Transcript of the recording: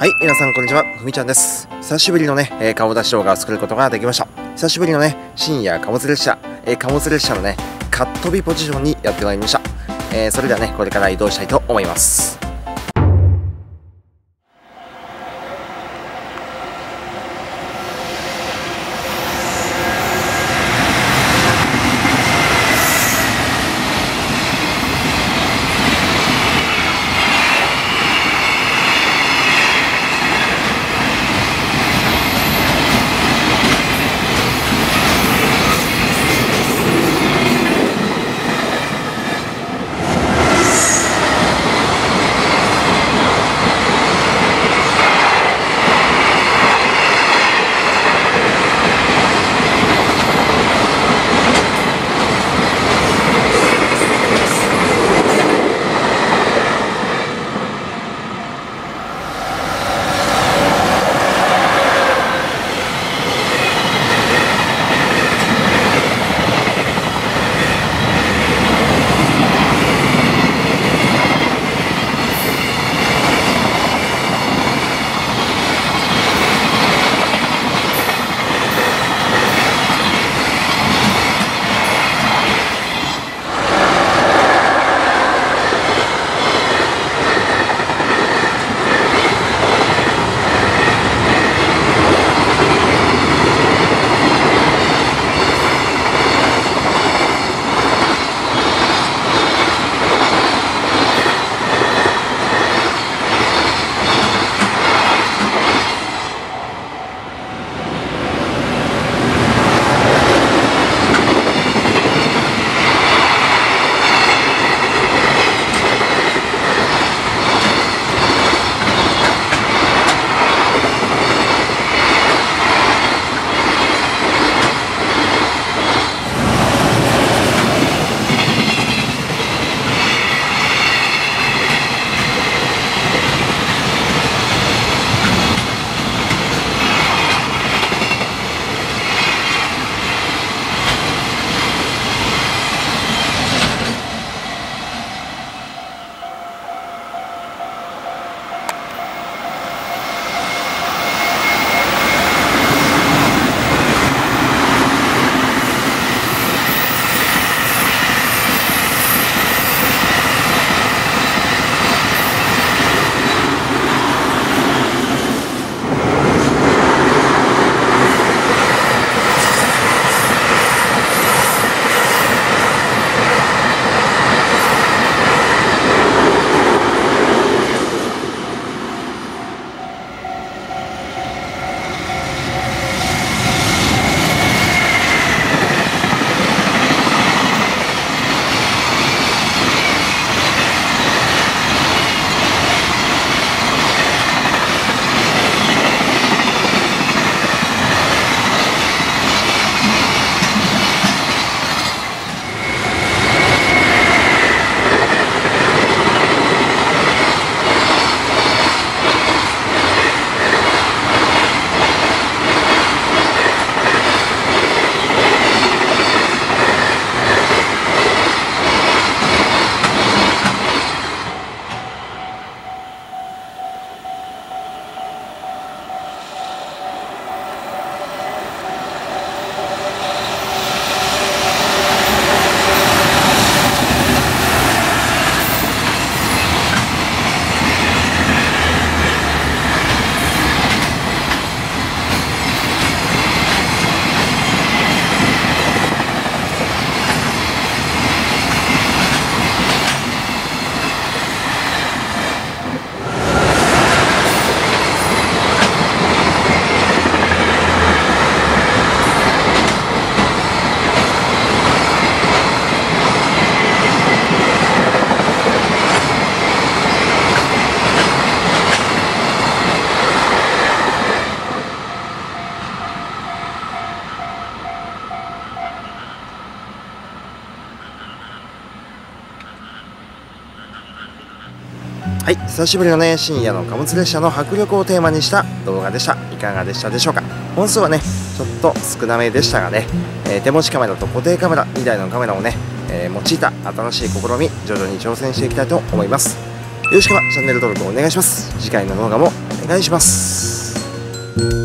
はい、皆さんこんにちは、ふみちゃんです。久しぶりのね、顔出し動画を作ることができました。久しぶりのね、深夜貨物列車、貨物列車のね、カットビポジションにやってまいりました。それではね、これから移動したいと思います。はい、久しぶりのね、深夜の貨物列車の迫力をテーマにした動画でした。いかがでしたでしょうか。本数はね、ちょっと少なめでしたがね、手持ちカメラと固定カメラ2台のカメラをね、用いた新しい試み、徐々に挑戦していきたいと思います。よろしければチャンネル登録お願いします。次回の動画も、 願いします。